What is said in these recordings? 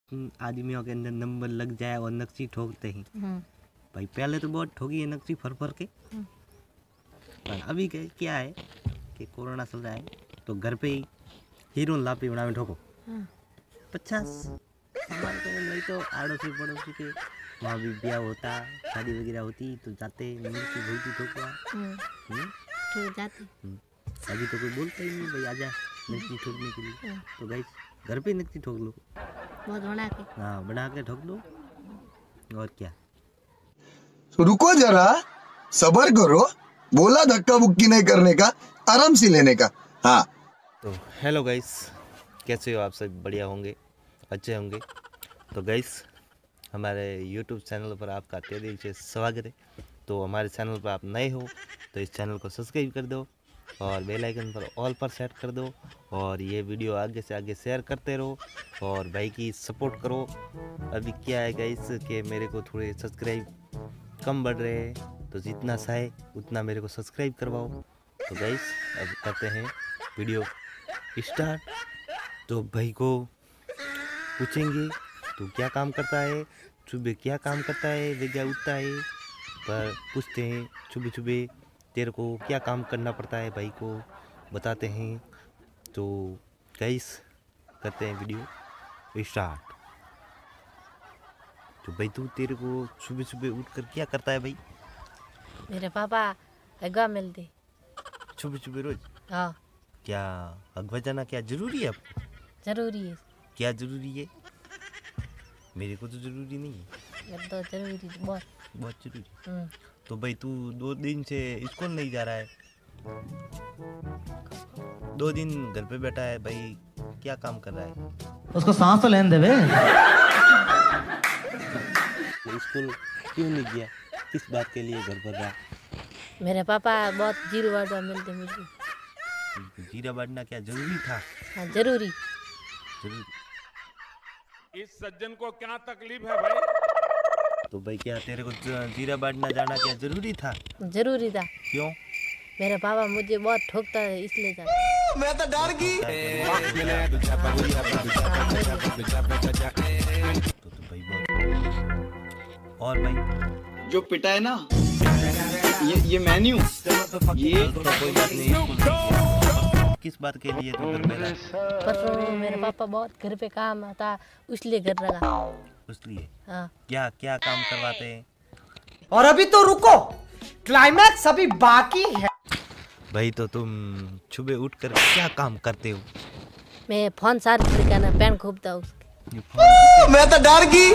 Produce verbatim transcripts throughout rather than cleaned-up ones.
आदमियों के अंदर नंबर लग जाए और नक्शी ठोकते ही भाई। पहले तो बहुत ठोकी है नक्शी फर फर के, पर अभी क्या है कि कोरोना चल रहा है तो घर पे ही हीरो लापी बना में ठोको पचास हमारे तो नहीं तो आड़ोसी पड़ोसी के वहाँ भी ब्याह होता, शादी वगैरह होती तो जाते मिर्ची भूलती ठोकवा ठोक जाते। अभी तो कोई बोलता ही नहीं भाई आजा मिर्ची ठोकने के लिए, तो गाइस घर पे मिर्ची ठोक लो, बहुत बना के हाँ बना के ठोक लो। और क्या, रुको जरा सबर करो, बोला धक्का बुक्की नहीं करने का, आराम से लेने का। हाँ तो हेलो गाइस, कैसे हो आप सब? बढ़िया होंगे, अच्छे होंगे। तो गाइस हमारे यूट्यूब चैनल पर आपका तहे दिल से स्वागत है। तो हमारे चैनल पर आप नए हो तो इस चैनल को सब्सक्राइब कर दो और बेल आइकन पर ऑल पर सेट कर दो और ये वीडियो आगे से आगे शेयर करते रहो और भाई की सपोर्ट करो। अभी क्या है गाइस कि मेरे को थोड़े सब्सक्राइब कम बढ़ रहे हैं, तो जितना चाहे उतना मेरे को सब्सक्राइब करवाओ। तो गाइस अब करते हैं वीडियो स्टार्ट। तो भाई को पूछेंगे तो क्या काम करता है, सुबह क्या काम करता है, वे क्या उठता है, पर पूछते हैं सुबह सुबह तेरे को क्या काम करना पड़ता है, भाई को बताते हैं। तो गाइस करते हैं वीडियो स्टार्ट। तो भाई तू तेरे को सुबह सुबह उठकर क्या करता है भाई? मेरे पापा अगवा मिलते सुबह सुबह रोज? हाँ। क्या अगवा जाना क्या जरूरी है आपको? जरूरी है। क्या जरूरी है? मेरे को तो जरूरी नहीं है। ये तो जरूरी है, बहुत बहुत जरूरी। तो भाई तू दो दिन से स्कूल नहीं जा रहा है, दो दिन घर पे बैठा है भाई, क्या काम कर रहा है? उसको सांस तो लेने दे बे। स्कूल क्यों नहीं गया, किस बात के लिए घर पर रहा? मेरे पापा बहुत जीरो वार्डा मिलते मुझे। जीरा बांटना क्या जरूरी था? हाँ जरूरी जरूरी। इस सज्जन को क्या तकलीफ है भाई? तो भाई क्या तेरे को जीरा बांटना जाना क्या जरूरी था? जरूरी था। क्यों? मेरे पापा मुझे बहुत ठोकता है इसलिए जाता। मैं तो डर गई। तो, तो भाई बहुत। और भाई जो पिटा है ना ये ये मेन्यू ये तो कोई बात नहीं, किस बात के लिए तो घर में रहा? परसों मेरे पापा बहुत घर पे काम आता इसलिए घर रहा। इसलिए हाँ। क्या क्या काम करवाते हैं? और अभी तो रुको, क्लाइमैक्स अभी बाकी है। भाई तो तुम सुबह उठकर क्या काम करते हो? मैं फोन चार्ज करना पेन खूबता उसके। मैं तो डर गई।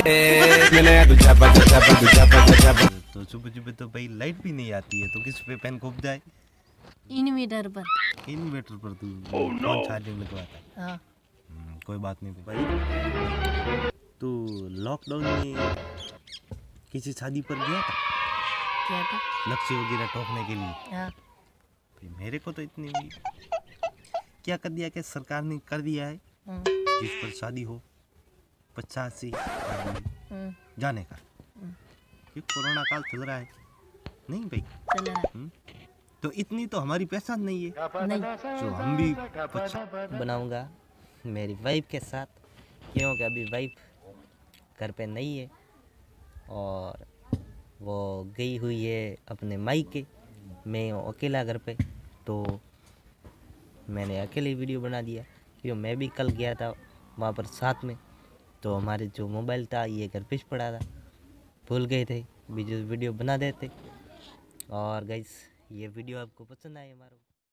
तो सुबह सुबह तो भाई लाइट भी नहीं आती है तो किस पे पेन खूब जाए? इन्वर्टर पर। इन्वर्टर पर तू फोन चार्जिंग लगवाता है? हाँ। कोई बात नहीं भाई। तो लॉकडाउन में किसी शादी पर गया था? क्या था? नक्शे वगैरह ठोकने के लिए। हाँ। भाई मेरे को तो इतनी भी क्या कर दिया कि सरकार ने कर दिया है जिस पर शादी हो पचासी जाने का। ये कोरोना काल चल रहा है नहीं भाई? चल रहा है। तो इतनी तो हमारी पहचान नहीं है नहीं। तो हम भी बनाऊंगा मेरी वाइफ के साथ, क्योंकि अभी वाइफ घर पे नहीं है और वो गई हुई है अपने मायके, मैं अकेला घर पे। तो मैंने अकेले वीडियो बना दिया क्योंकि मैं भी कल गया था वहाँ पर साथ में, तो हमारे जो मोबाइल था ये घर पे पड़ा था, भूल गए थे वीडियो वीडियो बना देते। और गाइस ये वीडियो आपको पसंद आए हमारा